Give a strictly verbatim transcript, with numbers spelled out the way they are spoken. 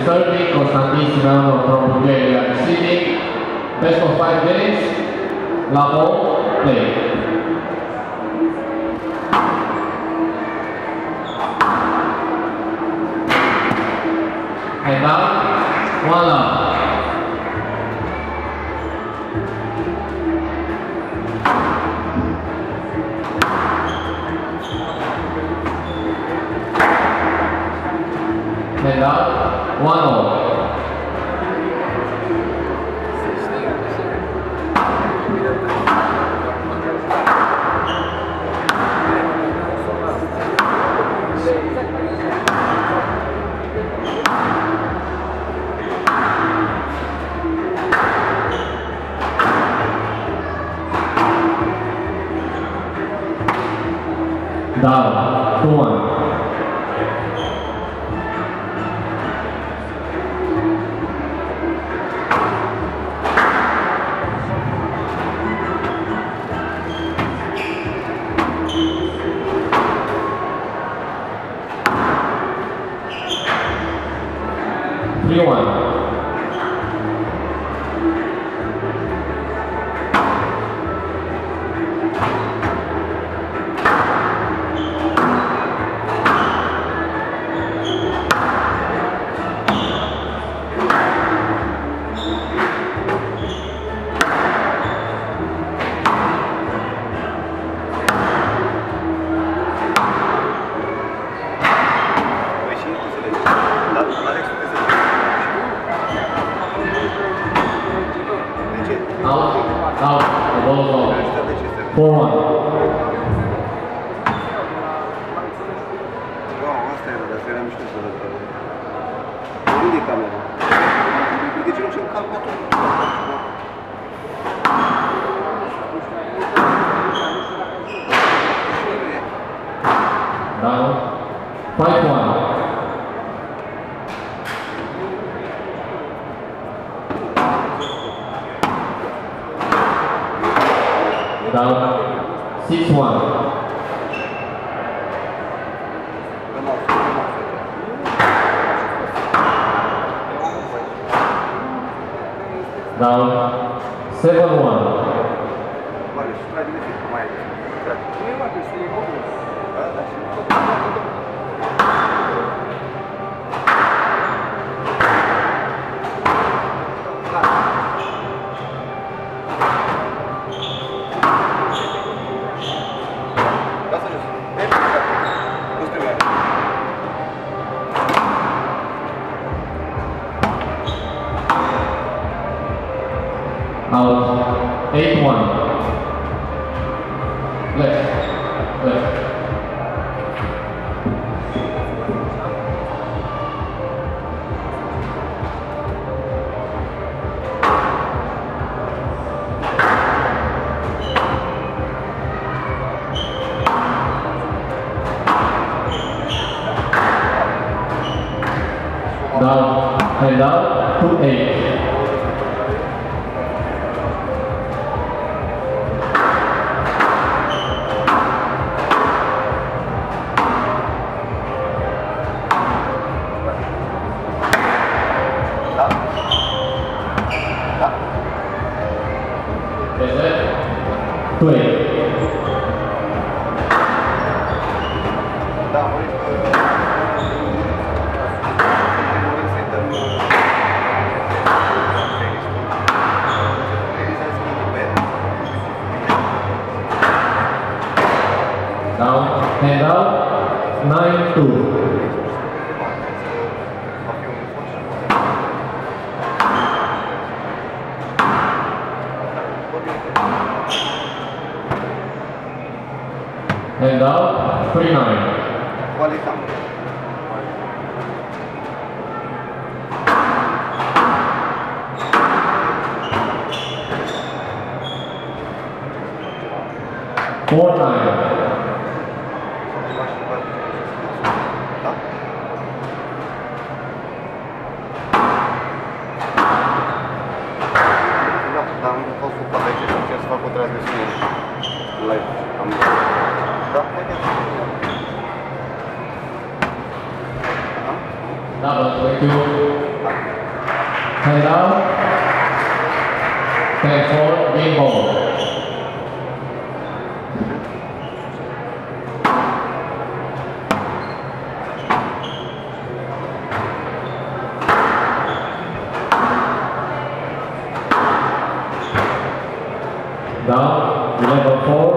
Serving Constantin Simeonov from Bulgaria. Sitting, best of five minutes, level, play. And down, one up. And up, one all. Down, two one. Three one. Out, out, the ball is off. four one. Nu, asta era, dar era mișto să arăt. Unde e camera? De ce nu ce-mi calculator? Down, five one. Down, six one. Down, seven one. Out, eight one. Left, left. Down, and down, two eight. Play. Down, hand out, nine two. Hand out, three nine. four nine. Double, twenty-two. Hand out. ten four, game ball. Down, eleven four.